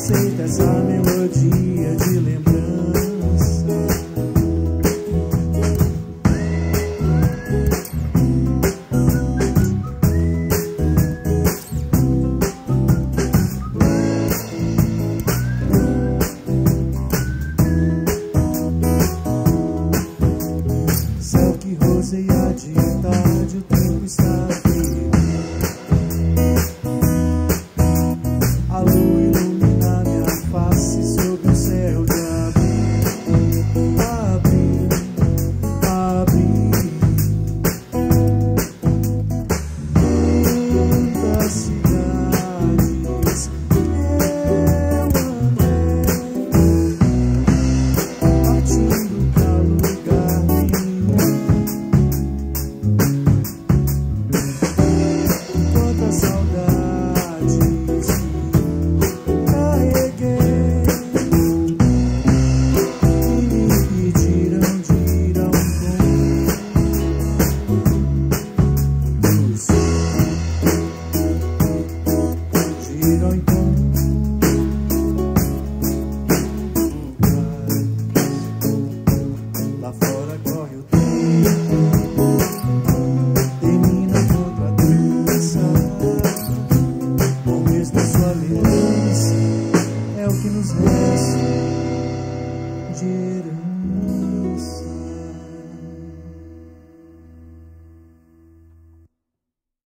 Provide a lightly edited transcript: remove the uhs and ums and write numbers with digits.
aceita essa melodia de lembrança. Céu que roseia de tarde, o tempo está frio. A lua ilumina minha face sob o céu de abril. Abril, abril. Tantas cidades eu andei, partindo pra lugar nenhum. Quantas saudades carreguei e me pediram de ir ao encontro. De ir ao encontro. Lá fora.